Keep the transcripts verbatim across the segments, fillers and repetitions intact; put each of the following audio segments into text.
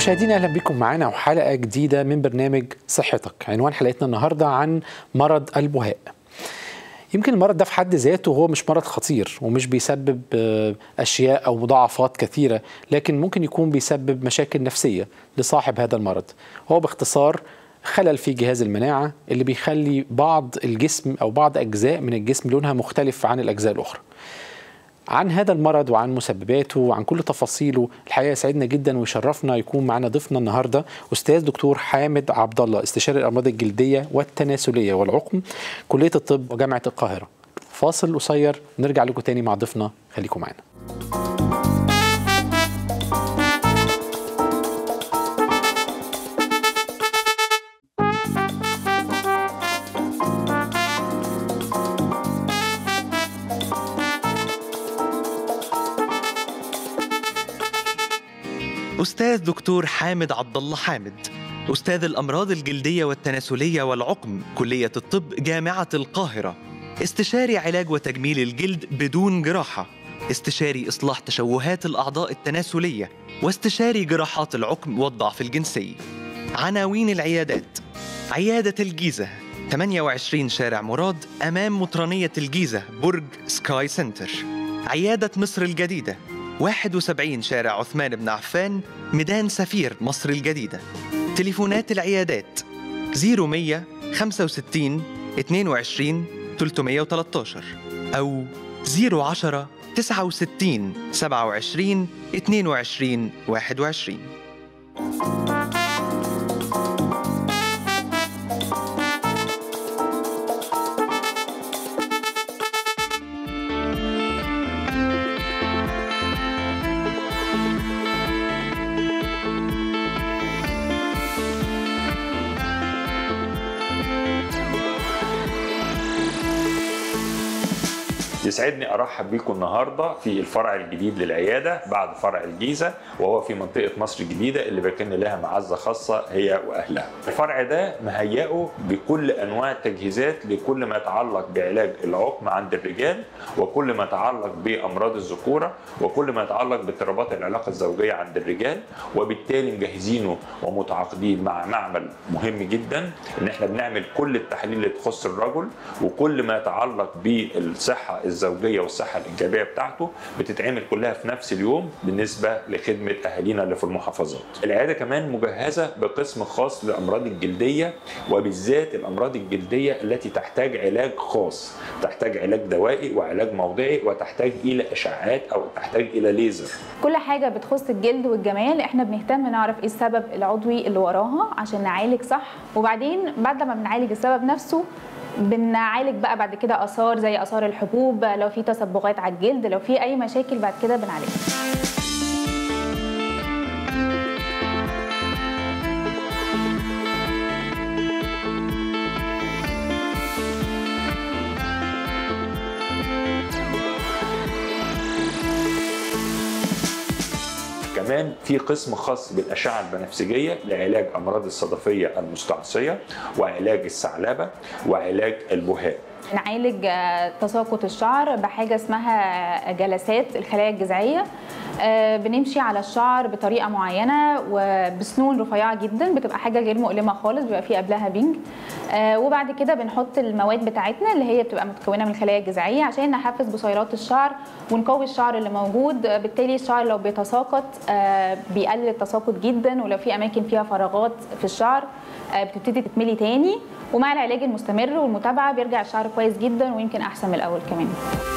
مشاهدينا اهلا بكم معانا وحلقه جديده من برنامج صحتك. عنوان حلقتنا النهارده عن مرض البهاء. يمكن المرض ده في حد ذاته هو مش مرض خطير ومش بيسبب اشياء او مضاعفات كثيره، لكن ممكن يكون بيسبب مشاكل نفسيه لصاحب هذا المرض. هو باختصار خلل في جهاز المناعه اللي بيخلي بعض الجسم او بعض اجزاء من الجسم لونها مختلف عن الاجزاء الاخرى. عن هذا المرض وعن مسبباته وعن كل تفاصيله الحقيقه يسعدنا جدا ويشرفنا يكون معنا ضيفنا النهارده استاذ دكتور حامد عبد الله، استشاري الامراض الجلديه والتناسليه والعقم، كليه الطب وجامعه القاهره. فاصل قصير نرجع لكم تاني مع ضيفنا، خليكم معنا. أستاذ دكتور حامد عبد الله حامد، أستاذ الأمراض الجلدية والتناسلية والعقم، كلية الطب جامعة القاهرة، استشاري علاج وتجميل الجلد بدون جراحة، استشاري إصلاح تشوهات الأعضاء التناسلية، واستشاري جراحات العقم والضعف الجنسي. عناوين العيادات: عيادة الجيزة ثمانية وعشرين شارع مراد أمام مطرانية الجيزة برج سكاي سنتر. عيادة مصر الجديدة واحد وسبعين شارع عثمان بن عفان ميدان سفير مصر الجديدة. تليفونات العيادات صفر مية خمسة وستين اثنين وعشرين ثلاثمية وثلاثة عشر أو صفر عشرة تسعة وستين سبعة وعشرين اثنين وعشرين واحد وعشرين. يسعدني أرحب بكم النهاردة في الفرع الجديد للعيادة بعد فرع الجيزة، وهو في منطقة مصر الجديدة اللي بكن لها معزة خاصة هي وأهلها. الفرع ده مهيئه بكل أنواع التجهيزات لكل ما يتعلق بعلاج العقم عند الرجال، وكل ما يتعلق بأمراض الذكورة، وكل ما يتعلق باضطرابات العلاقة الزوجية عند الرجال. وبالتالي مجهزينه ومتعاقدين مع معمل مهم جدا إن احنا بنعمل كل التحاليل اللي تخص الرجل، وكل ما يتعلق بالصحة الزوجيه والصحه الايجابيه بتاعته بتتعمل كلها في نفس اليوم بالنسبه لخدمه اهالينا اللي في المحافظات. العياده كمان مجهزه بقسم خاص للامراض الجلديه، وبالذات الامراض الجلديه التي تحتاج علاج خاص، تحتاج علاج دوائي وعلاج موضعي وتحتاج الى اشعاعات او تحتاج الى ليزر. كل حاجه بتخص الجلد والجمال احنا بنهتم نعرف ايه السبب العضوي اللي وراها عشان نعالج صح، وبعدين بعد ما بنعالج السبب نفسه بنعالج بقى بعد كده اثار زي اثار الحبوب، لو في تصبغات على الجلد، لو في اي مشاكل بعد كده بنعالجها. كمان في قسم خاص بالأشعة البنفسجية لعلاج أمراض الصدفية المستعصية وعلاج الثعلبة وعلاج البهاء. نعالج تساقط الشعر بحاجة اسمها جلسات الخلايا الجذعية. بنمشي على الشعر بطريقة معينة وبسنون رفيعة جدا، بتبقى حاجة غير مؤلمة خالص، بيبقى فيه قبلها بنج. وبعد كده بنحط المواد بتاعتنا اللي هي بتبقى متكونة من الخلايا الجذعية عشان نحفز بصيلات الشعر ونقوي الشعر اللي موجود. بالتالي الشعر لو بيتساقط بيقلل التساقط جدا، ولو في أماكن فيها فراغات في الشعر بتبتدي تتملي تاني. ومع العلاج المستمر والمتابعة بيرجع الشعر كويس جدا ويمكن أحسن من الأول كمان.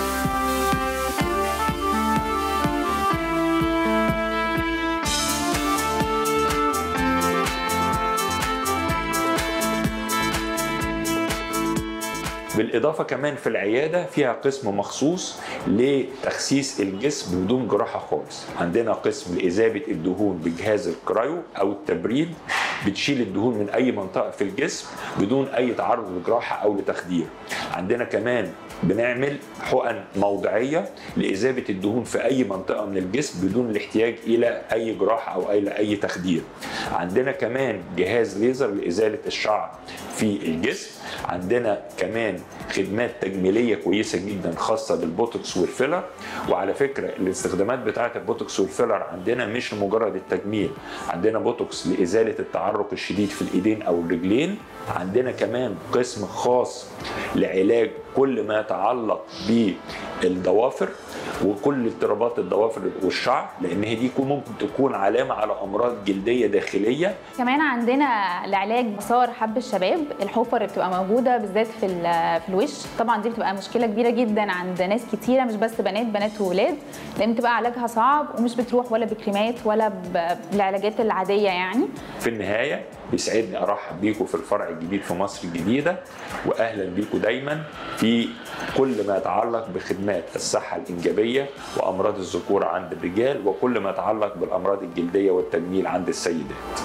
بالإضافة كمان في العيادة فيها قسم مخصوص لتخسيس الجسم بدون جراحة خالص. عندنا قسم لإذابة الدهون بجهاز الكرايو أو التبريد، بتشيل الدهون من اي منطقه في الجسم بدون اي تعرض لجراحه او لتخدير. عندنا كمان بنعمل حقن موضعيه لإذابة الدهون في اي منطقه من الجسم بدون الاحتياج الى اي جراحه او الى اي تخدير. عندنا كمان جهاز ليزر لازاله الشعر في الجسم. عندنا كمان خدمات تجميليه كويسه جدا خاصه بالبوتوكس والفيلر. وعلى فكره الاستخدامات بتاعه البوتوكس والفيلر عندنا مش لمجرد التجميل، عندنا بوتوكس لازاله التعرق الشديد في الايدين او الرجلين. عندنا كمان قسم خاص لعلاج كل ما يتعلق بالضوافر وكل اضطرابات الضوافر والشعر، لان هي دي ممكن تكون علامه على امراض جلديه داخليه. كمان عندنا لعلاج مسار حب الشباب، الحفر اللي بتبقى موجوده بالذات في في الوش. طبعا دي بتبقى مشكله كبيره جدا عند ناس كتيره، مش بس بنات، بنات وولاد، لان بتبقى علاجها صعب ومش بتروح ولا بكريمات ولا بالعلاجات العاديه. يعني في النهايه بيسعدني ارحب بيكم في الفرع الجديد في مصر الجديده، واهلا بيكم دايما في كل ما يتعلق بخدمات الصحه الانجابيه وامراض الذكوره عند الرجال وكل ما يتعلق بالامراض الجلديه والتجميل عند السيدات.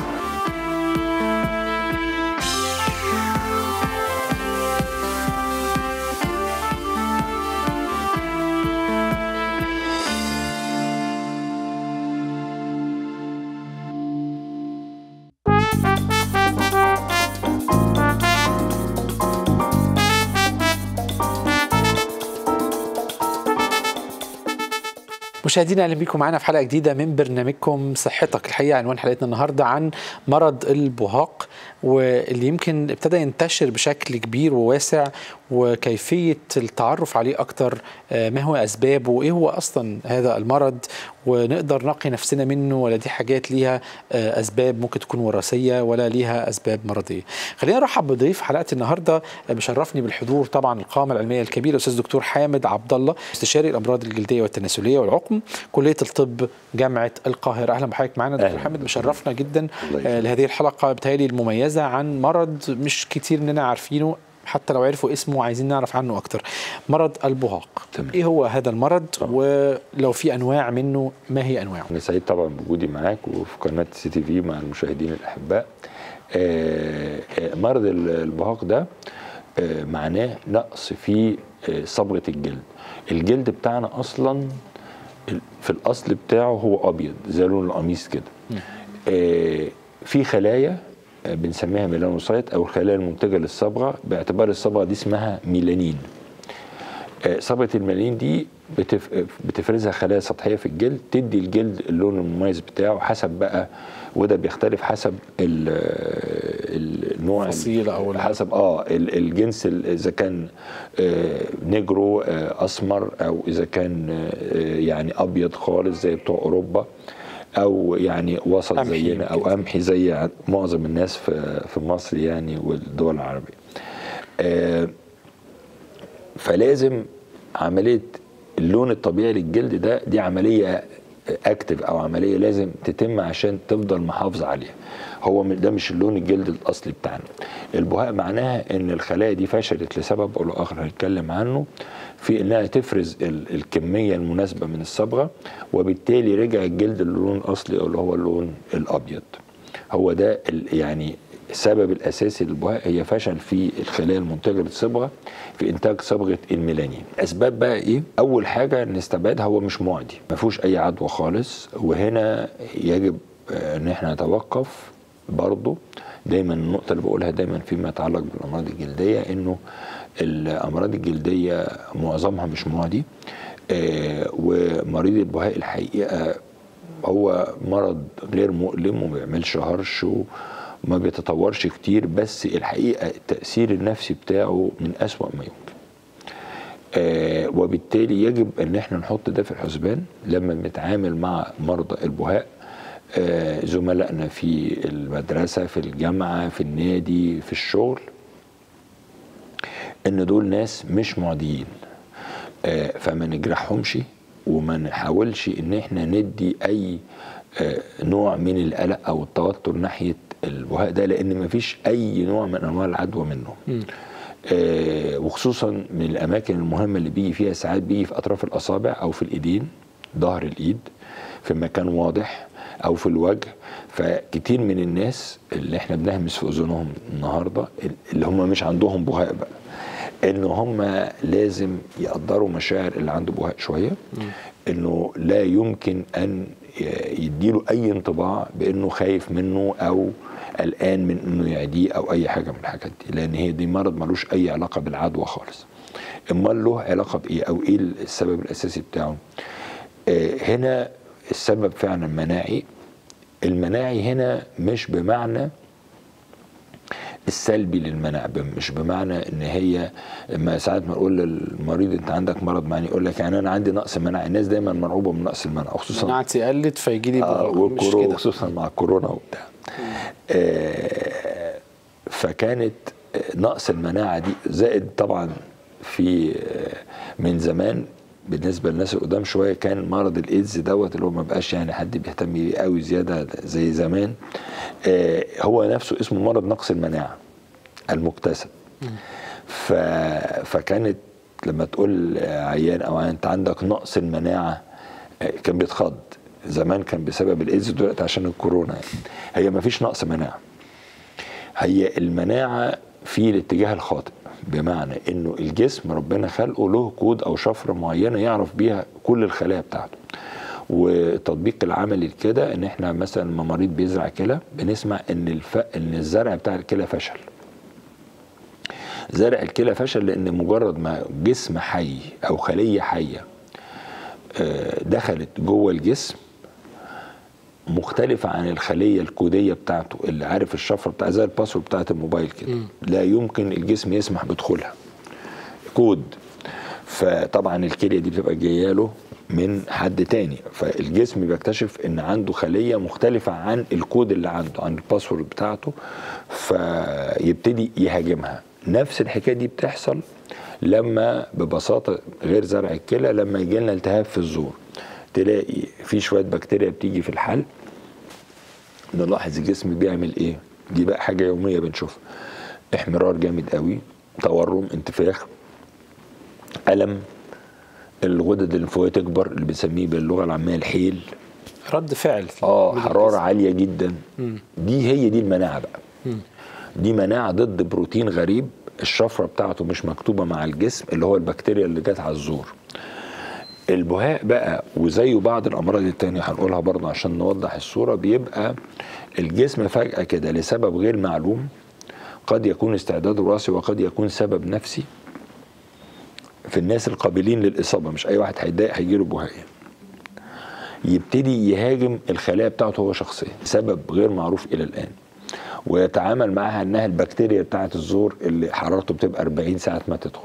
مشاهدينا اهلا بيكم معانا في حلقه جديده من برنامجكم صحتك. الحقيقه عنوان حلقتنا النهارده عن مرض البهاق، واللي يمكن ابتدى ينتشر بشكل كبير وواسع، وكيفيه التعرف عليه اكتر، ما هو اسبابه وايه هو اصلا هذا المرض، ونقدر نقي نفسنا منه ولا دي حاجات ليها اسباب ممكن تكون وراثيه ولا ليها اسباب مرضيه. خلينا نرحب بضيف حلقه النهارده، بشرفني بالحضور طبعا القامه العلميه الكبيره الاستاذ دكتور حامد عبد الله، استشاري الامراض الجلديه والتناسليه والعقم، كليه الطب جامعه القاهره. اهلا بحضرتك معانا دكتور حامد، مشرفنا جدا آه لهذه الحلقه بتهيألي المميزه عن مرض مش كتير مننا عارفينه، حتى لو عرفوا اسمه عايزين نعرف عنه اكتر. مرض البهاق، تمام. ايه هو هذا المرض؟ طبعا. ولو في انواع منه ما هي انواعه؟ انا سعيد طبعا بوجودي معاك وفي قناه سي تي في مع المشاهدين الاحباء. آه آه مرض البهاق ده آه معناه نقص في آه صبغه الجلد. الجلد بتاعنا اصلا في الاصل بتاعه هو ابيض زي لون القميص كده. آه في خلايا آه بنسميها ميلانوسايت او الخلايا المنتجه للصبغه، باعتبار الصبغه دي اسمها ميلانين. آه صبغه الميلانين دي بتف بتفرزها خلايا سطحيه في الجلد، تدي الجلد اللون المميز بتاعه حسب بقى، وده بيختلف حسب النوع الفصيله او حسب اه الجنس، اذا كان آه نجرو آه اسمر، او اذا كان آه يعني ابيض خالص زي بتوع اوروبا، او يعني وسط زينا، او قمحي زي معظم الناس في في مصر يعني والدول العربيه. آه فلازم عمليه اللون الطبيعي للجلد ده دي عمليه اكتف او عمليه لازم تتم عشان تفضل محافظ عليها. هو ده مش اللون الجلد الاصلي بتاعنا. البهاق معناها ان الخلايا دي فشلت لسبب او لاخر هنتكلم عنه في انها تفرز الكميه المناسبه من الصبغه، وبالتالي رجع الجلد للون الاصلي اللي هو اللون الابيض. هو ده يعني السبب الاساسي للبهاق، هي فشل في الخلايا المنتجه للصبغه في انتاج صبغه الميلانين. اسباب بقى ايه؟ اول حاجه نستبعدها، هو مش معدي، ما فيهوش اي عدوى خالص، وهنا يجب ان احنا نتوقف برضه. دايما النقطه اللي بقولها دايما فيما يتعلق بالامراض الجلديه، انه الامراض الجلديه معظمها مش معدي. آه ومريض البهاق الحقيقه هو مرض غير مؤلم وما بيعملش هرش وما بيتطورش كتير، بس الحقيقه التاثير النفسي بتاعه من اسوأ ما يمكن. آه وبالتالي يجب ان احنا نحط ده في الحسبان لما بنتعامل مع مرضى البهاق. آه زملائنا في المدرسه، في الجامعه، في النادي، في الشغل، ان دول ناس مش معديين. آه فما نجرحهمش وما نحاولش ان احنا ندي اي آه نوع من القلق او التوتر ناحيه البهاق ده، لان ما فيش اي نوع من انواع العدوى منه. آه وخصوصا من الاماكن المهمه اللي بيجي فيها، ساعات بيجي في اطراف الاصابع او في الايدين، ظهر الايد، في مكان واضح او في الوجه. فكتير من الناس اللي احنا بنهمس في اذنهم النهارده اللي هم مش عندهم بهاء بقى، ان هم لازم يقدروا مشاعر اللي عنده بهاء شويه، انه لا يمكن ان يديله اي انطباع بانه خايف منه او قلقان من انه يعديه او اي حاجه من الحاجات دي، لان هي دي مرض ملوش اي علاقه بالعدوى خالص. امال له علاقه بايه او ايه السبب الاساسي بتاعه؟ آه هنا السبب فعلا مناعي. المناعي هنا مش بمعنى السلبي للمناعه، مش بمعنى ان هي ما ساعات ما نقول للمريض انت عندك مرض مناعي يقول لك يعني انا عندي نقص مناعه. الناس دايما مرعوبه من نقص المناعه، خصوصا مناعتي قلت فيجي لي آه والكورونا، خصوصا مع الكورونا وبتاع. آه فكانت نقص المناعه دي زائد طبعا في آه من زمان بالنسبه للناس القدام شويه كان مرض الايدز دوت اللي هو ما بقاش يعني حد بيهتم بيه قوي زياده زي زمان. آه هو نفسه اسمه مرض نقص المناعه المكتسب. ف... فكانت لما تقول عيان او عيان انت عندك نقص المناعه آه كان بيتخض. زمان كان بسبب الايدز، دلوقتي عشان الكورونا. يعني هي ما فيش نقص مناعه، هي المناعه في الاتجاه الخاطئ، بمعنى انه الجسم ربنا خلقه له كود او شفره معينه يعرف بيها كل الخلايا بتاعته. والتطبيق العملي لكده ان احنا مثلا لما مريض بيزرع كلى بنسمع ان الف... ان الزرع بتاع الكلى فشل. زرع الكلى فشل لان مجرد ما جسم حي او خليه حيه دخلت جوه الجسم مختلفة عن الخلية الكودية بتاعته اللي عارف الشفرة بتاع زي الباسورد بتاعت الموبايل كده، لا يمكن الجسم يسمح بدخولها كود. فطبعا الكلية دي بتبقى جايه له من حد تاني، فالجسم بيكتشف ان عنده خلية مختلفة عن الكود اللي عنده، عن الباسورد بتاعته، فيبتدي يهاجمها. نفس الحكاية دي بتحصل لما ببساطة غير زرع الكلى لما يجي لنا التهاب في الزور، تلاقي في شويه بكتيريا بتيجي في الحلق، نلاحظ الجسم بيعمل ايه. دي بقى حاجه يوميه بنشوفها، احمرار جامد قوي، تورم، انتفاخ، الم، الغدد الليمفاويه تكبر اللي بنسميه باللغه العاميه الحيل، رد فعل، اه حراره عاليه جدا. مم. دي هي دي المناعه بقى. مم. دي مناعه ضد بروتين غريب الشفره بتاعته مش مكتوبه مع الجسم اللي هو البكتيريا اللي جت على الزور. البهاء بقى وزيه بعض الامراض التانية هنقولها برضه عشان نوضح الصوره، بيبقى الجسم فجاه كده لسبب غير معلوم، قد يكون استعداد وراثي وقد يكون سبب نفسي في الناس القابلين للاصابه، مش اي واحد هيتضايق هيجيله بهاء، يبتدي يهاجم الخلايا بتاعته هو شخصيا سبب غير معروف الى الان، ويتعامل معها انها البكتيريا بتاعه الزور اللي حرارته بتبقى أربعين ساعه ما تدخل،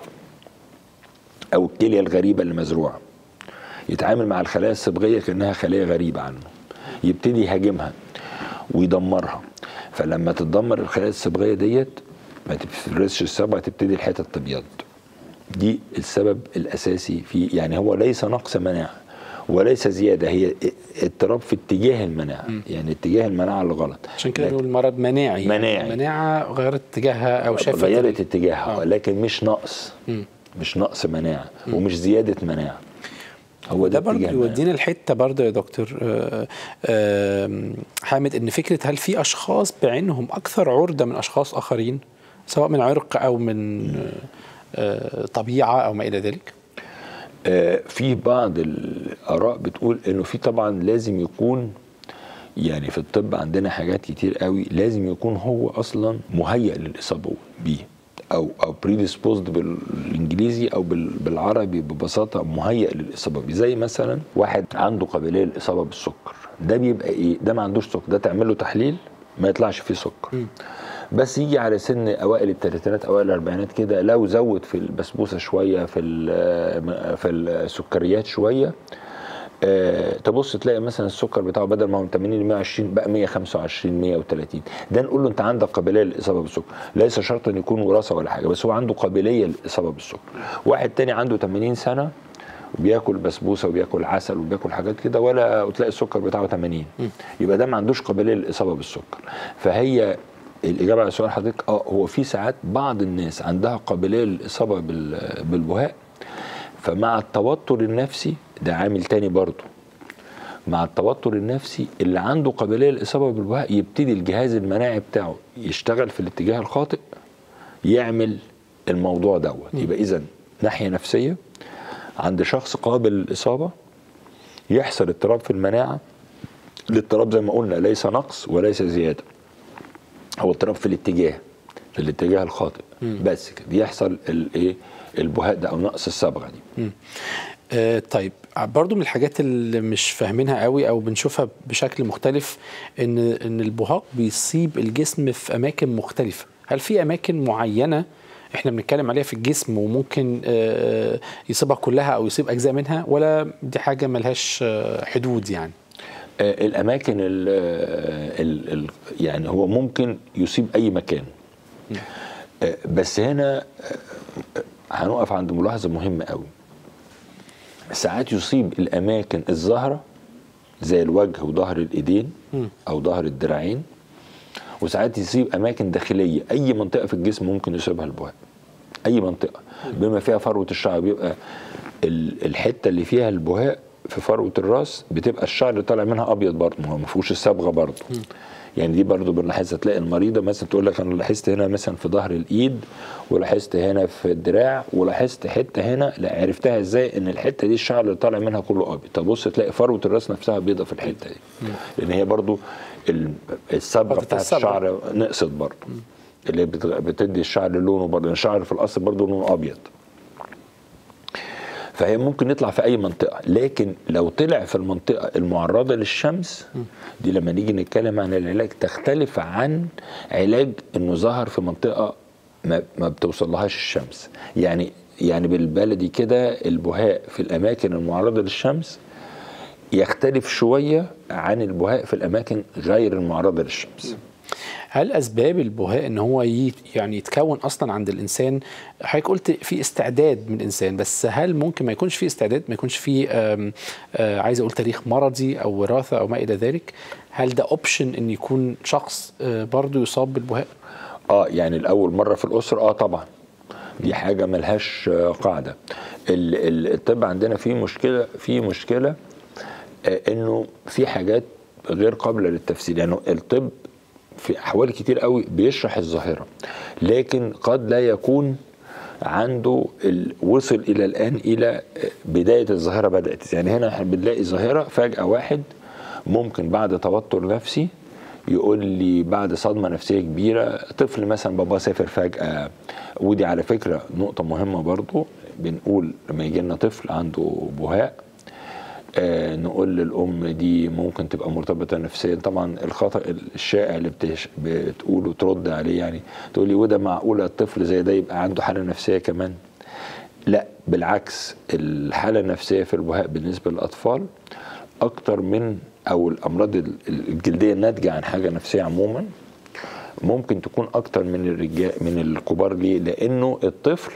او الكليه الغريبه اللي مزروعه، يتعامل مع الخلايا الصبغيه كانها خليه غريبه عنه، يبتدي يهاجمها ويدمرها. فلما تتدمر الخلايا الصبغيه ديت ما تفرزش الصبغه، تبتدي الحتت تبيض. دي السبب الاساسي فيه، يعني هو ليس نقص مناعه وليس زياده، هي اضطراب في اتجاه المناعه، م. يعني اتجاه المناعه اللي غلط. عشان كده بنقول مرض مناعي. مناعي المناعه غيرت اتجاهها او شافت غيرت اتجاهها، آه. لكن مش نقص، م. مش نقص مناعه، م. ومش زياده مناعه. هو ده برضه يودينا الحته برضه يا دكتور آآ آآ حامد، ان فكره هل في اشخاص بعينهم اكثر عرضه من اشخاص اخرين سواء من عرق او من طبيعه او ما الى ذلك؟ في بعض الاراء بتقول انه في طبعا لازم يكون، يعني في الطب عندنا حاجات كتير قوي لازم يكون هو اصلا مهيئ للاصابه بيه، او او بريديسبوزد بالانجليزي او بالعربي ببساطه مهيئ للاصابه بيه. زي مثلا واحد عنده قابليه للاصابه بالسكر، ده بيبقى ايه؟ ده ما عندوش سكر، ده تعمل له تحليل ما يطلعش فيه سكر، م. بس يجي على سن اوائل الثلاثينات اوائل الاربعينات كده، لو زود في البسبوسه شويه، في في السكريات شويه، أه تبص تلاقي مثلا السكر بتاعه بدل ما هو من ثمانين ل مئة وعشرين بقى مئة وخمسة وعشرين مئة وثلاثين. ده نقول له انت عندك قابليه للاصابه بالسكر، ليس شرطا يكون وراثه ولا حاجه، بس هو عنده قابليه للاصابه بالسكر. واحد تاني عنده ثمانين سنه وبياكل بسبوسه وبياكل عسل وبياكل حاجات كده ولا وتلاقي السكر بتاعه ثمانين، يبقى ده ما عندوش قابليه للاصابه بالسكر. فهي الاجابه على سؤال حضرتك اه هو في ساعات بعض الناس عندها قابليه للاصابه بالبهاء، فمع التوتر النفسي ده عامل تاني برضه، مع التوتر النفسي اللي عنده قابليه للاصابه بالبهاء يبتدي الجهاز المناعي بتاعه يشتغل في الاتجاه الخاطئ، يعمل الموضوع دوت. يبقى اذا ناحيه نفسيه عند شخص قابل للاصابه يحصل اضطراب في المناعه. الاضطراب زي ما قلنا ليس نقص وليس زياده، هو اضطراب في الاتجاه في الاتجاه الخاطئ بس كده يحصل الايه البهاء ده او نقص الصبغه دي. مم. آه طيب برضو من الحاجات اللي مش فاهمينها قوي او بنشوفها بشكل مختلف ان ان البهاق بيصيب الجسم في اماكن مختلفه. هل في اماكن معينه احنا بنتكلم عليها في الجسم وممكن آه يصيبها كلها او يصيب اجزاء منها، ولا دي حاجه ملهاش آه حدود يعني؟ آه الاماكن ال ال ال يعني هو ممكن يصيب اي مكان. آه بس هنا آه هنقف عند ملاحظه مهمه قوي. ساعات يصيب الاماكن الظاهره زي الوجه وظهر الايدين او ظهر الدراعين، وساعات يصيب اماكن داخليه. اي منطقه في الجسم ممكن يصيبها البهاء، اي منطقه بما فيها فروه الشعر. بيبقى الحته اللي فيها البهاء في فروه الراس بتبقى الشعر اللي طالع منها ابيض برضه، ما هو ما فيهوش الصبغه برضه. يعني دي برضه بنلاحظها. تلاقي المريضه مثلا تقول لك انا لاحظت هنا مثلا في ظهر الايد، ولاحظت هنا في الدراع، ولاحظت حته هنا. لا، عرفتها ازاي؟ ان الحته دي الشعر اللي طالع منها كله ابيض. تبص تلاقي فروه الراس نفسها بيضه في الحته دي، لان هي برضه الصبغه بتاعت الشعر نقصت برضه، اللي بتدي الشعر لونه برضه. الشعر في الاصل برضه لونه ابيض، فهي ممكن يطلع في اي منطقه. لكن لو طلع في المنطقه المعرضه للشمس دي، لما نيجي نتكلم عن العلاج تختلف عن علاج انه ظهر في منطقه ما, ما بتوصلهاش الشمس. يعني يعني بالبلدي كده البهاء في الاماكن المعرضه للشمس يختلف شويه عن البهاء في الاماكن غير المعرضه للشمس. هل اسباب البهاء ان هو يعني يتكون اصلا عند الانسان؟ حضرتك قلت في استعداد من الانسان، بس هل ممكن ما يكونش في استعداد، ما يكونش في آم آم عايز اقول تاريخ مرضي او وراثه او ما الى ذلك؟ هل ده اوبشن ان يكون شخص برضه يصاب بالبهاء؟ اه يعني الاول مره في الاسره اه طبعا دي حاجه ملهاش قاعده. الطب عندنا فيه مشكله في مشكله آه انه في حاجات غير قابله للتفسير. يعني الطب في احوال كتير قوي بيشرح الظاهره، لكن قد لا يكون عنده وصل الى الان الى بدايه الظاهره بدات. يعني هنا احنا بنلاقي ظاهره فجاه واحد ممكن بعد توتر نفسي يقول لي بعد صدمه نفسيه كبيره، طفل مثلا باباه سافر فجاه. ودي على فكره نقطه مهمه برضو، بنقول لما يجي لنا طفل عنده بهاء آه نقول للأم دي ممكن تبقى مرتبطة نفسيا. طبعا الخطأ الشائع اللي بتش... بتقوله ترد عليه، يعني تقول لي وده معقولة الطفل زي ده يبقى عنده حالة نفسية كمان؟ لا بالعكس، الحالة النفسية في البهاء بالنسبة للأطفال أكتر من، أو الأمراض الجلدية الناتجة عن حاجة نفسية عموما ممكن تكون أكتر من الرجال من الكبار. ليه؟ لأنه الطفل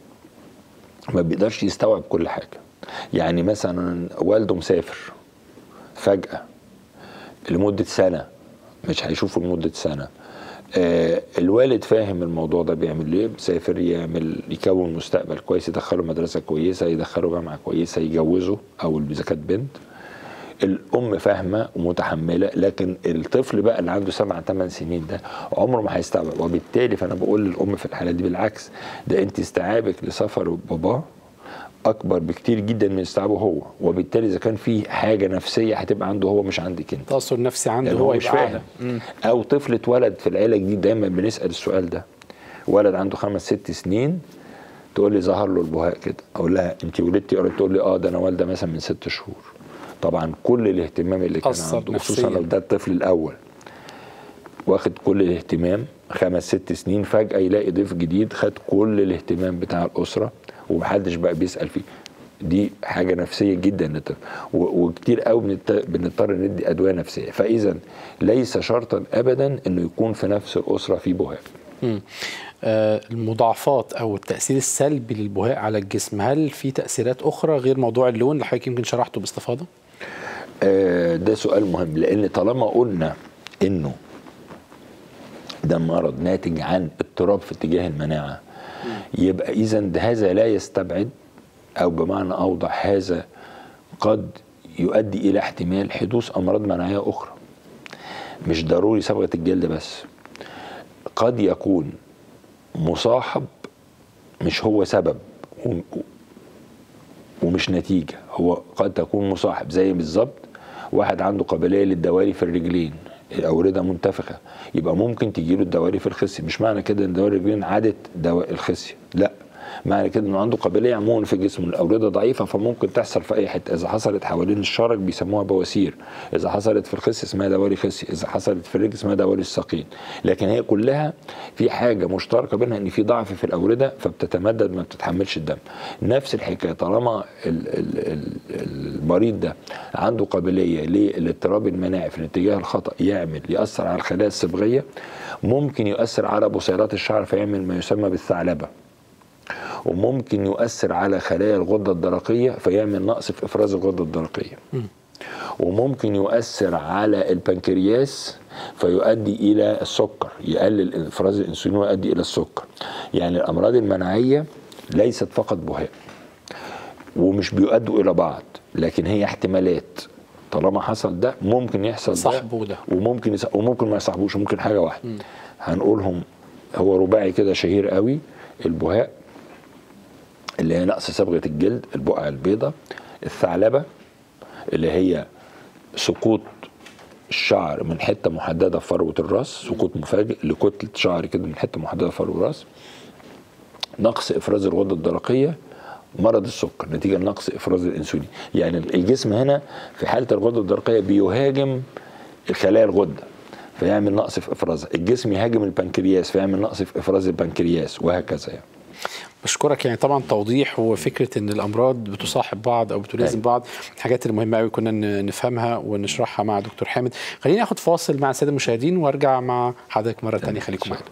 ما بيقدرش يستوعب كل حاجة. يعني مثلا والده مسافر فجأة لمدة سنة، مش هيشوفه لمدة سنة. آه الوالد فاهم الموضوع ده بيعمل ليه، مسافر يعمل يكون مستقبل كويس، يدخله مدرسة كويسة، يدخله جامعة كويسة، يجوزه، أو إذا كانت بنت. الأم فاهمة ومتحملة، لكن الطفل بقى اللي عنده سبع ثمان سنين ده عمره ما هيستوعب. وبالتالي فأنا بقول للأم في الحالة دي بالعكس، ده أنت استيعابك لسفر باباه اكبر بكتير جدا من استيعابه هو، وبالتالي اذا كان في حاجه نفسيه هتبقى عنده هو مش عندك انت. تاثر نفسي عنده هو, هو مش فاهم. او طفل اتولد في العيله الجديد، دايما بنسال السؤال ده، ولد عنده خمس ست سنين تقول لي ظهر له البهاء كده، اقول لها انت ولدتي؟ تقول لي اه ده انا والده مثلا من ست شهور. طبعا كل الاهتمام اللي كان عنده خصوصا لو ده الطفل الاول واخد كل الاهتمام خمس ست سنين، فجاه يلاقي ضيف جديد خد كل الاهتمام بتاع الاسره ومحدش بقى بيسأل فيه. دي حاجة نفسية جدا للطفل، وكتير قوي بنضطر ندي أدوية نفسية. فإذا ليس شرطا أبدا أنه يكون في نفس الأسرة في بهاء. آه المضاعفات أو التأثير السلبي للبهاء على الجسم، هل في تأثيرات أخرى غير موضوع اللون اللي حضرتك يمكن شرحته باستفاضة؟ آه ده سؤال مهم، لأن طالما قلنا أنه ده مرض ناتج عن اضطراب في اتجاه المناعة، يبقى إذن هذا لا يستبعد، أو بمعنى أوضح هذا قد يؤدي الى احتمال حدوث امراض مناعيه اخرى. مش ضروري صبغه الجلد بس، قد يكون مصاحب مش هو سبب ومش نتيجه، هو قد تكون مصاحب. زي بالظبط واحد عنده قابليه للدوالي في الرجلين، الاورده منتفخه، يبقى ممكن تجيله الدوالي في الخصيه. مش معنى كده ان دوالي الرجلين عادت الخصيه، لا، معنى كده انه عنده قابليه عموما في جسمه الاورده ضعيفه، فممكن تحصل في اي حته. اذا حصلت حوالين الشرج بيسموها بواسير، اذا حصلت في الخصيه اسمها دوالي خصيه، اذا حصلت في الرجل اسمها دوالي الساقين. لكن هي كلها في حاجه مشتركه بينها، ان في ضعف في الاورده فبتتمدد ما بتتحملش الدم. نفس الحكايه طالما المريض ده عنده قابليه للاضطراب المناعي في الاتجاه الخطا يعمل ياثر على الخلايا الصبغيه، ممكن يؤثر على بصيلات الشعر فيعمل ما يسمى بالثعلبه، وممكن يؤثر على خلايا الغدة الدرقية فيعمل نقص في إفراز الغدة الدرقية، وممكن يؤثر على البنكرياس فيؤدي إلى السكر، يقلل إفراز الأنسولين ويؤدي إلى السكر. يعني الأمراض المناعية ليست فقط بهاء، ومش بيؤدوا إلى بعض، لكن هي احتمالات. طالما حصل ده ممكن يحصل صاحبه ده، وممكن يص... وممكن ما يصاحبوش، ممكن حاجة واحدة. م. هنقولهم هو رباعي كده شهير قوي: البهاء اللي هي نقص صبغة الجلد، البقع البيضاء، الثعلبة اللي هي سقوط الشعر من حتة محددة في فروة الراس، سقوط مفاجئ لكتلة شعر كده من حتة محددة في فروة الراس، نقص إفراز الغدة الدرقية، مرض السكر نتيجة لنقص إفراز الأنسولين. يعني الجسم هنا في حالة الغدة الدرقية بيهاجم خلايا الغدة فيعمل نقص في إفرازها، الجسم يهاجم البنكرياس فيعمل نقص في إفراز البنكرياس، وهكذا. يعني بشكرك. يعني طبعا توضيح وفكره ان الامراض بتصاحب بعض او بتلازم بعض، الحاجات المهمه قوي كنا نفهمها ونشرحها مع دكتور حامد. خليني اخد فاصل مع الساده المشاهدين وارجع مع حضرتك مره ثانيه، خليكم معانا.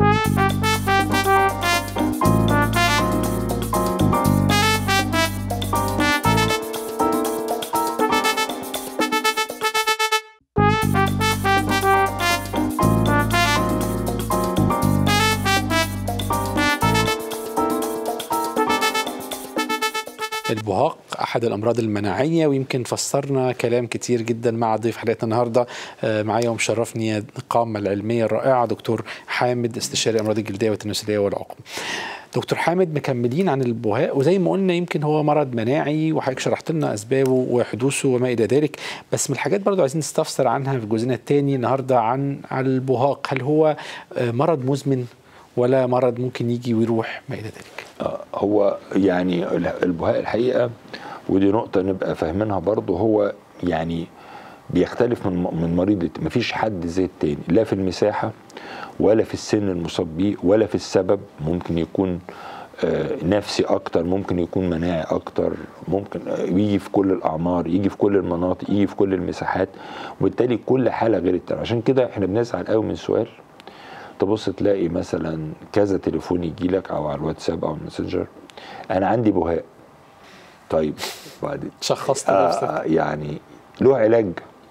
البهاق أحد الأمراض المناعية، ويمكن فسرنا كلام كتير جدا مع ضيف حلقتنا النهاردة. معايا ومشرفني القامة العلمية الرائعة دكتور حامد، استشاري الأمراض الجلدية والتناسلية والعقم. دكتور حامد، مكملين عن البهاق، وزي ما قلنا يمكن هو مرض مناعي وحضرتك شرحت لنا أسبابه وحدوثه وما إلى ذلك، بس من الحاجات برضو عايزين نستفسر عنها في جزءنا الثاني النهاردة عن البهاق. هل هو مرض مزمن ولا مرض ممكن يجي ويروح ما إلى ذلك؟ هو يعني البهاء الحقيقة، ودي نقطة نبقى فاهمينها برضو، هو يعني بيختلف من من مريض، مفيش حد زي التاني، لا في المساحة ولا في السن المصاب بيه ولا في السبب. ممكن يكون نفسي أكتر، ممكن يكون مناعي أكتر، ممكن يجي في كل الأعمار، يجي في كل المناطق، يجي في كل المساحات، وبالتالي كل حالة غير التانية. عشان كده احنا بنزعل قوي من سؤال تبص تلاقي مثلا كذا تليفون يجي لك او على الواتساب او الماسنجر: انا عندي بهاء. طيب بعدين شخصت آه نفسك؟ يعني له علاج؟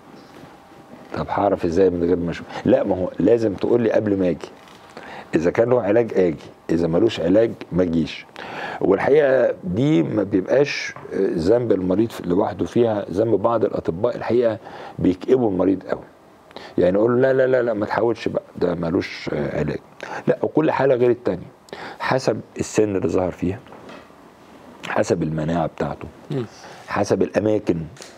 طب هعرف ازاي من غير ما اشوف؟ لا، ما هو لازم تقول لي قبل ما اجي. اذا كان له علاج اجي، اذا ملوش علاج ما اجيش. والحقيقه دي ما بيبقاش ذنب المريض لوحده فيها، ذنب بعض الاطباء الحقيقه بيكئبوا المريض قوي. يعني يقول لا لا لا لا ما تحاولش بقى، ده مالوش علاج. لا، وكل حاله غير الثانيه، حسب السن اللي ظهر فيها، حسب المناعه بتاعته، حسب الاماكن،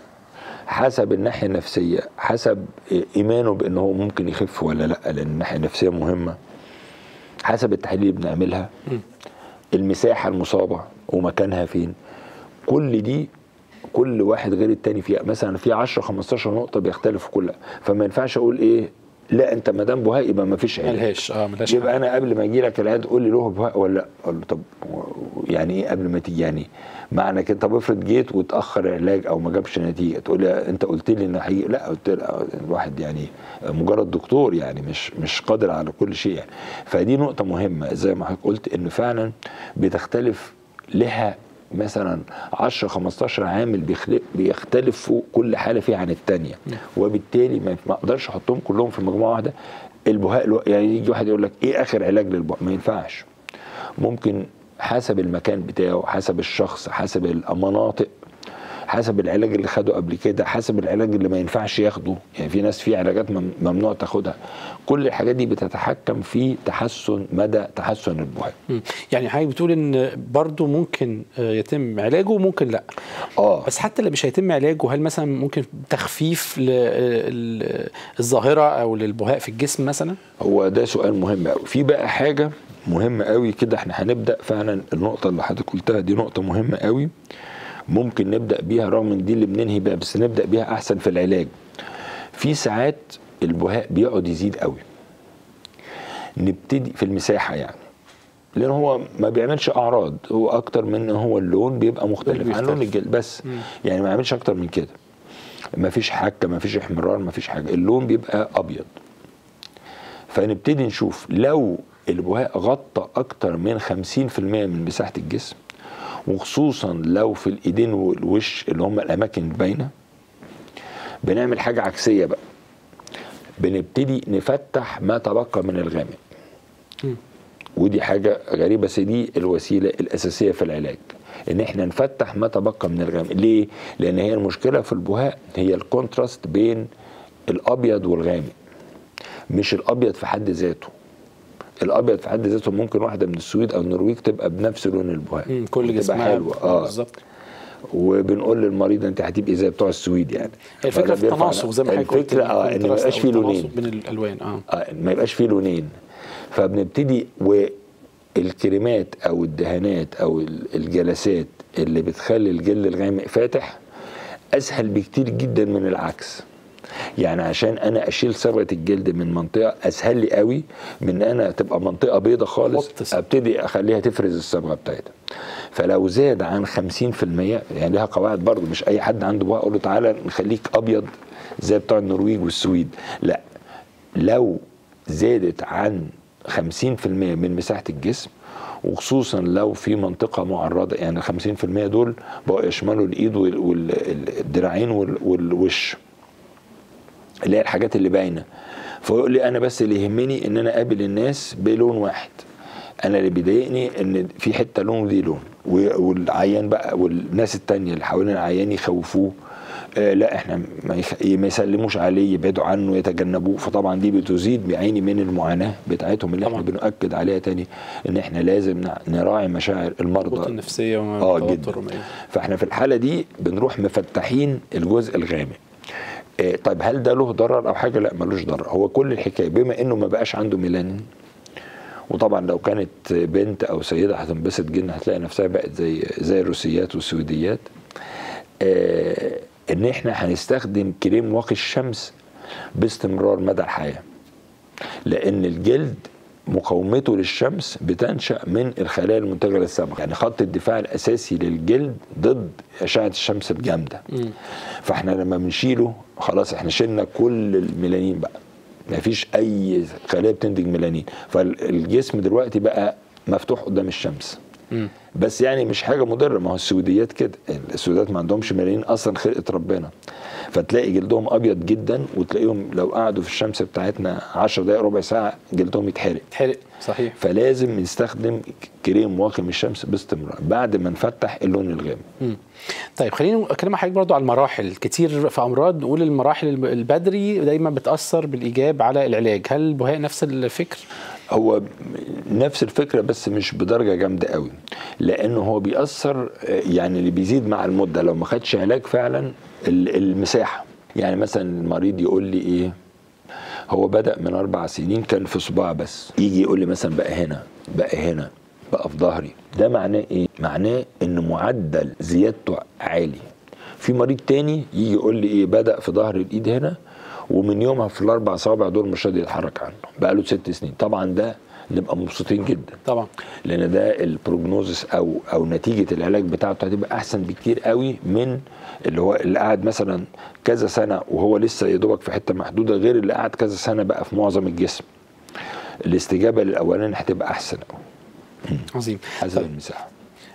حسب الناحيه النفسيه، حسب ايمانه بانه هو ممكن يخف ولا لا، لان الناحيه النفسيه مهمه، حسب التحاليل اللي بنعملها، المساحه المصابه ومكانها فين. كل دي كل واحد غير التاني فيها، مثلا في عشرة خمستاشر نقطه بيختلفوا كلها، فما ينفعش اقول ايه لا انت ما دام بهاء يبقى ما فيش علاج. ملهاش اه ملهاش. يبقى انا قبل ما اجي لك العياده قول لي له بهاء ولا لا؟ اقول له طب يعني ايه قبل ما تيجي؟ يعني معنى كده طب افرض جيت وتاخر العلاج او ما جابش نتيجه، تقول لي انت قلت لي ان هيجي؟ لا، قلت له الواحد يعني مجرد دكتور، يعني مش مش قادر على كل شيء يعني. فدي نقطه مهمه زي ما حضرتك قلت، ان فعلا بتختلف لها مثلا عشرة خمستاشر عامل بيختلفوا كل حاله فيها عن الثانيه، وبالتالي ما اقدرش احطهم كلهم في مجموعه واحده. البهاء يعني يجي واحد يقول لك ايه اخر علاج للبهاء؟ ما ينفعش. ممكن حسب المكان بتاعه، حسب الشخص، حسب المناطق، حسب العلاج اللي خده قبل كده، حسب العلاج اللي ما ينفعش ياخده. يعني في ناس في علاجات ممنوع تاخدها. كل الحاجات دي بتتحكم في تحسن مدى تحسن البهاء. يعني حضرتك بتقول ان برضو ممكن يتم علاجه وممكن لا. اه بس حتى اللي مش هيتم علاجه، هل مثلا ممكن تخفيف للظاهره او للبهاء في الجسم مثلا؟ هو ده سؤال مهم قوي. في بقى حاجه مهمه قوي كده، احنا هنبدا فعلا النقطه اللي حضرتك قلتها دي نقطه مهمه قوي، ممكن نبدا بيها رغم ان دي اللي بننهي بيها، بس نبدا بيها احسن في العلاج. في ساعات البهاء بيقعد يزيد قوي، نبتدي في المساحه يعني، لان هو ما بيعملش اعراض، هو اكتر من ان هو اللون بيبقى مختلف عن لون الجلد بس. مم. يعني ما يعملش اكتر من كده، ما فيش حكه، ما فيش احمرار، ما فيش حاجه، اللون بيبقى ابيض. فنبتدي نشوف لو البهاء غطى اكتر من خمسين في المية من مساحه الجسم، وخصوصا لو في الايدين والوش اللي هم الاماكن الباينه، بنعمل حاجه عكسيه بقى، بنبتدي نفتح ما تبقى من الغامق. م. ودي حاجه غريبه، بس دي الوسيله الاساسيه في العلاج، ان احنا نفتح ما تبقى من الغامق. ليه؟ لان هي المشكله في البهاء هي الكونتراست بين الابيض والغامق، مش الابيض في حد ذاته. الابيض في حد ذاته ممكن واحده من السويد او النرويج تبقى بنفس لون البهاء، كل جسمها حلوه. اه بالظبط. وبنقول للمريض انت هتبقي زي بتوع السويد. يعني الفكره في التناسق زي ما حضرتك قلت، الفكره اه ان ما يبقاش فيه لونين بين الالوان. اه, آه ما يبقاش فيه لونين. فبنبتدي، والكريمات او الدهانات او الجلسات اللي بتخلي الجلد الغامق فاتح اسهل بكتير جدا من العكس. يعني عشان انا اشيل صبغه الجلد من منطقه اسهل لي قوي من انا تبقى منطقه بيضه خالص ابتدي اخليها تفرز الصبغه بتاعتها. فلو زاد عن خمسين في المية، يعني لها قواعد برضو، مش اي حد عنده بقى اقول له تعالى نخليك ابيض زي بتوع النرويج والسويد، لا. لو زادت عن خمسين في المية من مساحه الجسم، وخصوصا لو في منطقه معرضه، يعني خمسين في المية دول بقوا يشملوا الايد والدراعين والوش، اللي هي الحاجات اللي باينه. فيقول لي انا بس اللي يهمني ان انا اقابل الناس بلون واحد، انا اللي بيضايقني ان في حته لون ودي لون، والعيان بقى والناس التانية اللي حوالين العيان يخوفوه، آه لا احنا ما يسلموش عليه، يبعدوا عنه، يتجنبوه. فطبعا دي بتزيد بعيني من المعاناه بتاعتهم اللي طبعا. احنا بنؤكد عليها تاني ان احنا لازم نراعي مشاعر المرضى النفسيه والتوتر. اه جدا. فاحنا في الحاله دي بنروح مفتحين الجزء الغامق. طيب هل ده له ضرر او حاجه؟ لا ملوش ضرر. هو كل الحكايه بما انه ما بقاش عنده ميلانين، وطبعا لو كانت بنت او سيده هتنبسط جدا، هتلاقي نفسها بقت زي زي الروسيات والسويديات، آه ان احنا هنستخدم كريم واقي الشمس باستمرار مدى الحياه، لان الجلد مقاومته للشمس بتنشأ من الخلايا المنتجه للصبغه. يعني خط الدفاع الاساسي للجلد ضد اشعه الشمس الجامده. فاحنا لما بنشيله خلاص احنا شلنا كل الميلانين بقى، ما فيش اي خلايا بتنتج ميلانين، فالجسم دلوقتي بقى مفتوح قدام الشمس. م. بس يعني مش حاجه مضره، ما هو السويديات كده، السويديات ما عندهمش ميلانين اصلا، خلقه ربنا. فتلاقي جلدهم ابيض جدا، وتلاقيهم لو قعدوا في الشمس بتاعتنا عشر دقائق ربع ساعه جلدهم يتحرق. يتحرق صحيح. فلازم نستخدم كريم واقي من الشمس باستمرار بعد ما نفتح اللون الغامق. طيب خليني اكلم حضرتك برضو على المراحل. كتير في امراض نقول المراحل البدري دايما بتاثر بالايجاب على العلاج، هل البهاء نفس الفكر؟ هو نفس الفكره بس مش بدرجه جامده قوي، لانه هو بيأثر يعني اللي بيزيد مع المده لو ما خدش علاج فعلا المساحه. يعني مثلا المريض يقول لي ايه، هو بدأ من اربع سنين كان في صباع بس، يجي يقول لي مثلا بقى هنا بقى هنا بقى في ظهري، ده معناه ايه؟ معناه ان معدل زيادته عالي. في مريض تاني يجي يقول لي ايه، بدأ في ظهر الايد هنا ومن يومها في الاربع صوابع دول مش راضي يتحرك عنه، بقى له ست سنين. طبعا ده نبقى مبسوطين جدا طبعا، لان ده البروجنوزس او او نتيجه العلاج بتاعته هتبقى احسن بكتير قوي من اللي هو اللي قعد مثلا كذا سنه وهو لسه يا دوبك في حته محدوده، غير اللي قعد كذا سنه بقى في معظم الجسم. الاستجابه للاولاني هتبقى احسن قوي. عظيم. حسب المساحه.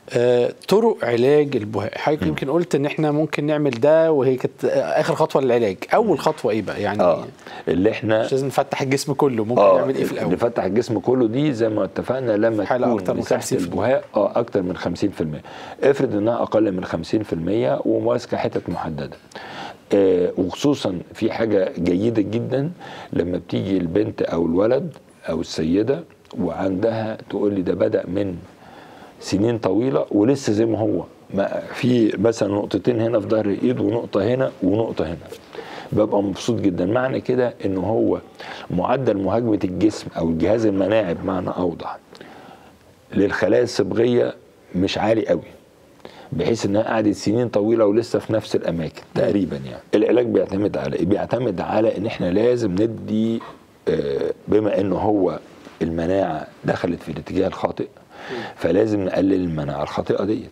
آه، طرق علاج البهاء، حضرتك يمكن قلت ان احنا ممكن نعمل ده وهي كانت اخر خطوه للعلاج. اول خطوه ايه بقى يعني؟ اه اللي احنا مش لازم نفتح الجسم كله، ممكن آه نعمل ايه في الاول؟ نفتح الجسم كله دي زي ما اتفقنا لما حالة تكون أكتر من مساحه البهاء اه اكتر من خمسين في المية. افرض انها اقل من خمسين في المية وماسكه حتت محدده. آه وخصوصا في حاجه جيده جدا لما بتيجي البنت او الولد او السيده وعندها تقول لي ده بدا من سنين طويله ولسه زي ما هو، ما في مثلا نقطتين هنا في ظهر الايد ونقطه هنا ونقطه هنا، ببقى مبسوط جدا. معنى كده ان هو معدل مهاجمه الجسم او الجهاز المناعي بمعنى اوضح للخلايا الصبغيه مش عالي قوي، بحيث انها قعدت سنين طويله ولسه في نفس الاماكن تقريبا. يعني العلاج بيعتمد على ايه؟ بيعتمد على ان احنا لازم ندي بما انه هو المناعه دخلت في الاتجاه الخاطئ، فلازم نقلل المناعه الخاطئه ديت.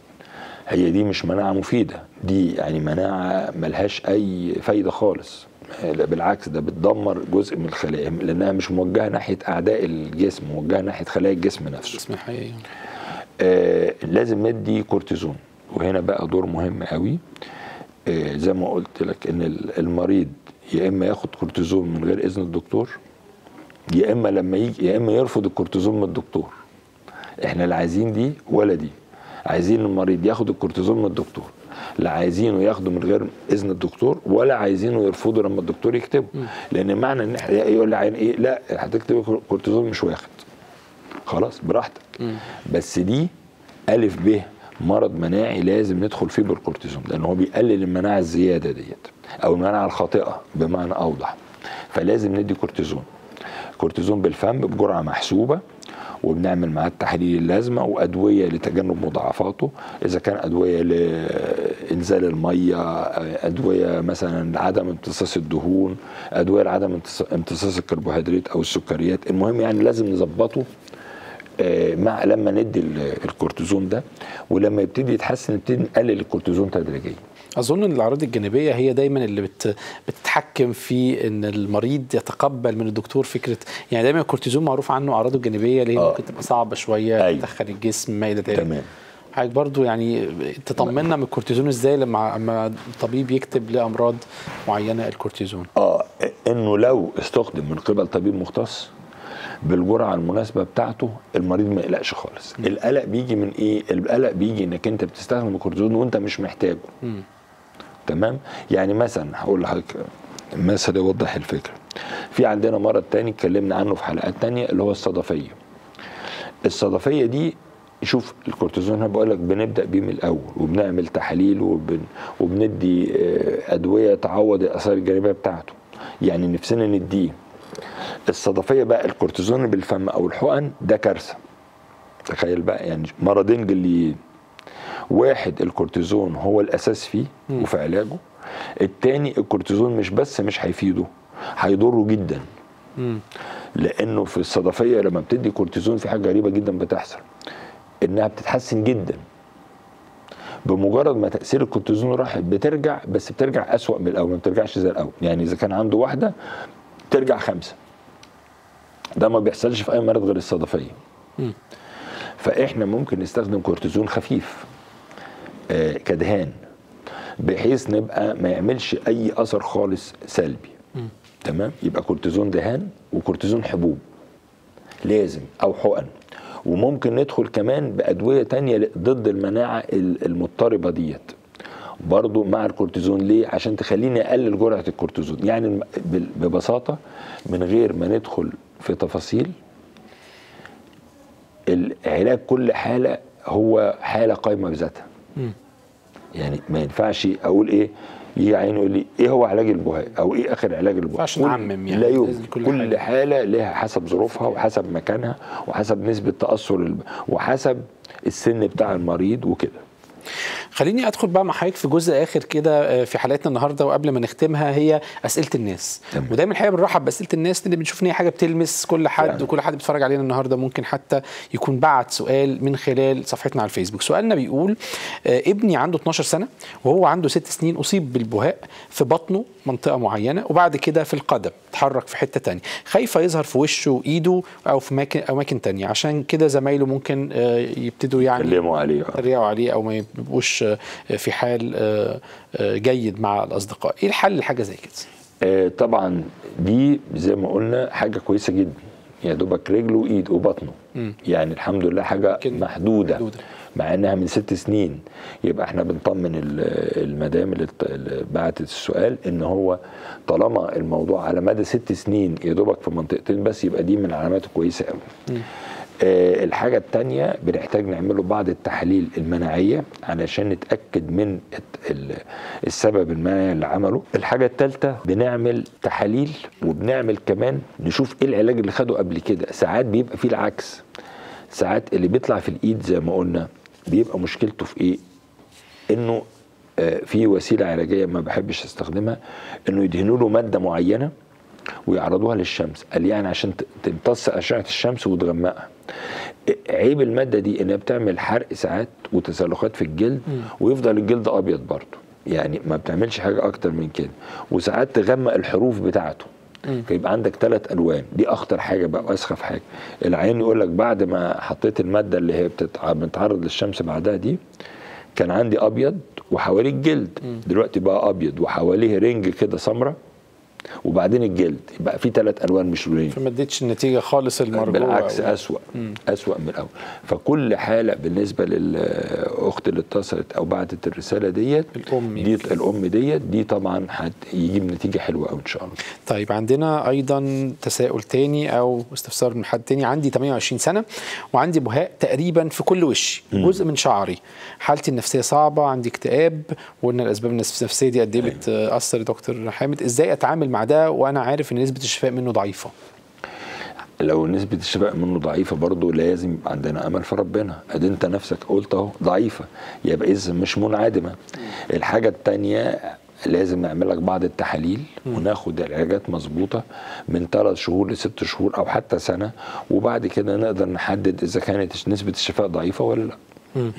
هي دي مش مناعه مفيده، دي يعني مناعه ملهاش اي فايده خالص، بالعكس ده بتدمر جزء من الخلايا لانها مش موجهه ناحيه اعداء الجسم، موجهه ناحيه خلايا الجسم نفسه. الجسم الحقيقي. آه لازم ندي كورتيزون، وهنا بقى دور مهم قوي. آه زي ما قلت لك ان المريض يا اما ياخد كورتيزون من غير اذن الدكتور، يا اما لما يجي يا اما يرفض الكورتيزون من الدكتور. احنا لا عايزين دي ولا دي، عايزين المريض ياخد الكورتيزون من الدكتور، لا عايزينه ياخده من غير اذن الدكتور ولا عايزينه يرفضه لما الدكتور يكتبه. م. لان معنى ان احنا يقول لي عين ايه لا هتكتب كورتيزون مش واخد، خلاص براحتك. م. بس دي الف ب مرض مناعي لازم ندخل فيه بالكورتيزون، لان هو بيقلل المناعه الزياده ديت او المناعه الخاطئه بمعنى اوضح. فلازم ندي كورتيزون، كورتيزون بالفم بجرعه محسوبه، وبنعمل معاه التحاليل اللازمه وادويه لتجنب مضاعفاته، اذا كان ادويه لانزال الميه، ادويه مثلا لعدم امتصاص الدهون، ادويه لعدم امتصاص الكربوهيدرات او السكريات. المهم يعني لازم نظبطه مع لما ندي الكورتيزون ده، ولما يبتدي يتحسن نبتدي نقلل الكورتيزون تدريجيا. اظن ان الاعراض الجانبيه هي دايما اللي بت بتتحكم في ان المريض يتقبل من الدكتور فكره، يعني دايما الكورتيزون معروف عنه اعراضه الجانبيه اللي هي آه. ممكن تبقى صعبه شويه، أيوة. تدخل الجسم ما الى ذلك. تمام. حضرتك برضو يعني تطمنا من الكورتيزون ازاي لما اما الطبيب يكتب لامراض معينه الكورتيزون؟ اه انه لو استخدم من قبل طبيب مختص بالجرعه المناسبه بتاعته المريض ما يقلقش خالص. م. القلق بيجي من ايه؟ القلق بيجي انك انت بتستخدم الكورتيزون وانت مش محتاجه. م. تمام؟ يعني مثلا هقول لحضرتك مثل يوضح الفكره. في عندنا مرض تاني اتكلمنا عنه في حلقات تانيه اللي هو الصدفيه. الصدفيه دي شوف الكورتيزون انا بقول لك بنبدا بيه من الاول وبنعمل تحاليل وبن وبندي ادويه تعوض الاثار الجانبيه بتاعته، يعني نفسنا نديه. الصدفيه بقى الكورتيزون بالفم او الحقن ده كارثه. تخيل بقى يعني مرضين جليين، واحد الكورتيزون هو الاساس فيه م. وفي علاجه، التاني الكورتيزون مش بس مش هيفيده هيضره جدا. م. لانه في الصدفيه لما بتدي كورتيزون في حاجه غريبه جدا بتحصل، انها بتتحسن جدا بمجرد ما تاثير الكورتيزون راح بترجع، بس بترجع اسوأ من الاول، ما بترجعش زي الاول. يعني اذا كان عنده واحده ترجع خمسه، ده ما بيحصلش في اي مرض غير الصدفيه. م. فاحنا ممكن نستخدم كورتيزون خفيف آه كدهان بحيث نبقى ما يعملش اي اثر خالص سلبي. م. تمام؟ يبقى كورتيزون دهان وكورتيزون حبوب لازم او حقن، وممكن ندخل كمان بادويه تانية ضد المناعه المضطربه ديت برضو مع الكورتيزون. ليه؟ عشان تخليني اقلل جرعه الكورتيزون. يعني ببساطه من غير ما ندخل في تفاصيل، العلاج كل حاله هو حاله قايمه بذاتها. يعني ما ينفعش اقول ايه يجي عينه يقول لي ايه هو علاج البهاء او ايه اخر علاج البهاء. ما ينفعش نعمم يعني. لا يوجد. كل, كل حاله, حالة لها حسب ظروفها وحسب مكانها وحسب نسبه تاثر الب... وحسب السن بتاع المريض وكده. خليني ادخل بقى مع حضرتك في جزء اخر كده في حلقتنا النهارده، وقبل ما نختمها هي اسئله الناس. تمام. ودايما الحقيقه بنرحب باسئله الناس لان بنشوف ان هي حاجه بتلمس كل حد يعني. وكل حد بيتفرج علينا النهارده ممكن حتى يكون بعت سؤال من خلال صفحتنا على الفيسبوك. سؤالنا بيقول آه ابني عنده اتناشر سنه وهو عنده ست سنين اصيب بالبهاء في بطنه منطقه معينه وبعد كده في القدم يتحرك في حته تانية، خايفه يظهر في وشه وايده او في اماكن اماكن تانية، عشان كده زمايله ممكن يبتدوا يعني يتكلموا عليه يتريقوا عليه او ما يبقوش في حال جيد مع الاصدقاء. ايه الحل لحاجه زي كده؟ آه طبعا دي زي ما قلنا حاجه كويسه جدا، يا دوبك رجله وايد وبطنه، م. يعني الحمد لله حاجه محدوده, محدودة مع انها من ست سنين. يبقى احنا بنطمن المدام اللي بعتت السؤال ان هو طالما الموضوع على مدى ست سنين يا دوبك في منطقتين بس، يبقى دي من العلامات الكويسه قوي. آه الحاجة التانية بنحتاج نعمله بعض التحاليل المناعية علشان نتأكد من السبب المناعي اللي عمله. الحاجة التالتة بنعمل تحاليل وبنعمل كمان نشوف ايه العلاج اللي خده قبل كده. ساعات بيبقى فيه العكس، ساعات اللي بيطلع في الايد زي ما قلنا بيبقى مشكلته في ايه؟ انه آه في وسيلة علاجية ما بحبش استخدمها، انه يدهنوا له مادة معينة ويعرضوها للشمس، قال يعني عشان تمتص اشعه الشمس وتغمقها. عيب الماده دي انها بتعمل حرق ساعات وتسلخات في الجلد، ويفضل الجلد ابيض برضه، يعني ما بتعملش حاجه اكتر من كده، وساعات تغمق الحروف بتاعته، فيبقى عندك ثلاث الوان. دي اخطر حاجه بقى واسخف حاجه. العين يقول لك بعد ما حطيت الماده اللي هي بتتعرض للشمس بعدها دي كان عندي ابيض وحواليه الجلد، دلوقتي بقى ابيض وحواليه رنج كده سمراء وبعدين الجلد، يبقى في ثلاث الوان مش لونين، فما ادتش النتيجه خالص المرجوه، بالعكس اسوأ مم. اسوأ من الاول. فكل حاله بالنسبه للاخت اللي اتصلت او بعتت الرساله ديت، الام دي الام ديت دي طبعا هتجيب نتيجه حلوه قوي ان شاء الله. طيب عندنا ايضا تساؤل تاني او استفسار من حد تاني. عندي ثمانية وعشرين سنه وعندي بهاء تقريبا في كل وشي، جزء من شعري، حالتي النفسيه صعبه، عندي اكتئاب، وقلنا الاسباب النفسيه دي قد ايه بتاثر يا دكتور حامد، ازاي اتعامل مع ده وانا عارف ان نسبه الشفاء منه ضعيفه؟ لو نسبه الشفاء منه ضعيفه برضه لازم يبقى عندنا امل في ربنا. ادي انت نفسك قلت اهو ضعيفه، يبقى اذا مش منعدمه. الحاجه الثانيه لازم نعمل لك بعض التحاليل وناخد العلاجات مظبوطه من ثلاث شهور لست شهور او حتى سنه، وبعد كده نقدر نحدد اذا كانت نسبه الشفاء ضعيفه ولا لا. م.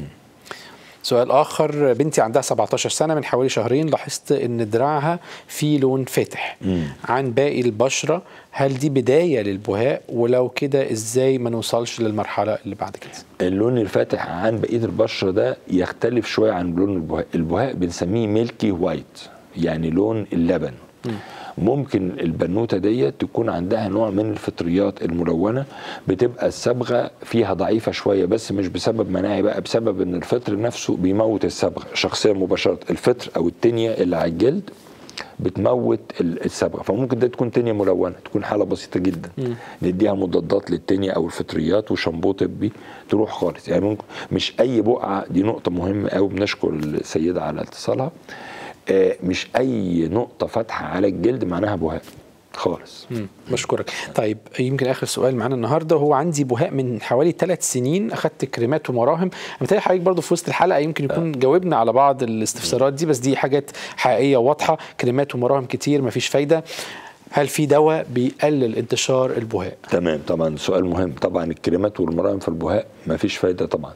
سؤال آخر، بنتي عندها سبعتاشر سنة، من حوالي شهرين لاحظت إن دراعها فيه لون فاتح مم. عن باقي البشرة، هل دي بداية للبهاء؟ ولو كده إزاي ما نوصلش للمرحلة اللي بعد كده؟ اللون الفاتح عن بقية البشرة ده يختلف شوية عن لون البهاء. البهاء بنسميه ميلكي وايت، يعني لون اللبن. مم. ممكن البنوتة دي تكون عندها نوع من الفطريات الملونة، بتبقى الصبغة فيها ضعيفة شوية، بس مش بسبب مناعي بقى، بسبب ان الفطر نفسه بيموت الصبغة شخصيا مباشرة. الفطر او التنية اللي على الجلد بتموت الصبغة، فممكن ده تكون تنية ملونة، تكون حالة بسيطة جدا. م. نديها مضادات للتنية او الفطريات وشامبو طبي تروح خالص. يعني ممكن مش اي بقعة، دي نقطة مهمة قوي، بنشكر السيدة على اتصالها. مش اي نقطه فاتحه على الجلد معناها بهاء خالص. بشكرك. طيب يمكن اخر سؤال معانا النهارده، هو عندي بهاء من حوالي ثلاث سنين، اخذت كريمات ومراهم، بالتالي حضرتك برضه في وسط الحلقه يمكن يكون آه. جاوبنا على بعض الاستفسارات دي، بس دي حاجات حقيقيه واضحه، كريمات ومراهم كتير مفيش فايده، هل في دواء بيقلل انتشار البهاء؟ تمام، طبعا سؤال مهم. طبعا الكريمات والمراهم في البهاء مفيش فايده طبعا.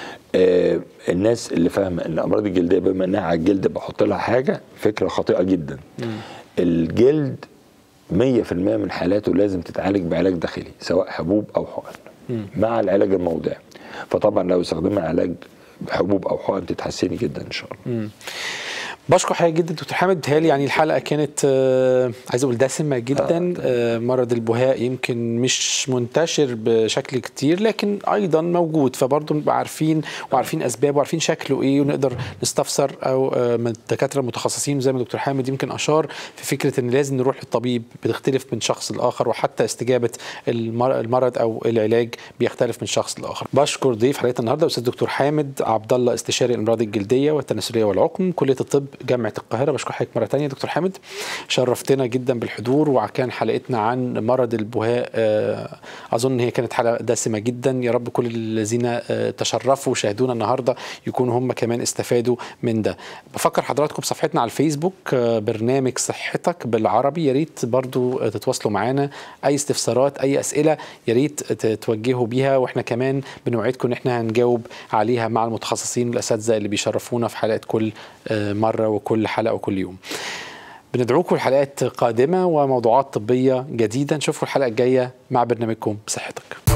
آه الناس اللي فاهمه ان الامراض الجلديه بما انها على الجلد بحط لها حاجه، فكره خاطئه جدا. مم. الجلد مية في المية من حالاته لازم تتعالج بعلاج داخلي، سواء حبوب او حقن مع العلاج الموضعي. فطبعا لو استخدمنا علاج حبوب او حقن تتحسني جدا ان شاء الله. مم. بشكر حضرتك جدا دكتور حامد. بتهيألي يعني الحلقه كانت آه عايز اقول دسمه جدا. آه آه مرض البهاء يمكن مش منتشر بشكل كتير لكن ايضا موجود، فبرضه نبقى عارفين وعارفين اسبابه وعارفين شكله ايه، ونقدر نستفسر او آه من الدكاتره المتخصصين. زي ما دكتور حامد يمكن اشار في فكره ان لازم نروح للطبيب، بتختلف من شخص لاخر، وحتى استجابه المرض او العلاج بيختلف من شخص لاخر. بشكر ضيف حلقتنا النهارده الاستاذ دكتور حامد عبد الله، استشاري الامراض الجلديه والتناسليه والعقم، كليه الطب جامعة القاهرة. بشكر حضرتك مرة تانية دكتور حامد، شرفتنا جدا بالحضور، وكان حلقتنا عن مرض البهاء أظن هي كانت حلقة دسمة جدا. يا رب كل الذين تشرفوا وشاهدونا النهاردة يكونوا هم كمان استفادوا من ده. بفكر حضراتكم بصفحتنا على الفيسبوك برنامج صحتك بالعربي، يا ريت برضو تتواصلوا معانا، أي استفسارات أي أسئلة يا ريت توجهوا بيها، وإحنا كمان بنوعدكم إن إحنا هنجاوب عليها مع المتخصصين والأساتذة اللي بيشرفونا في حلقة كل مرة وكل حلقة وكل يوم. بندعوكم لحلقات قادمة وموضوعات طبية جديدة. نشوفكم الحلقة الجاية مع برنامجكم بصحتك.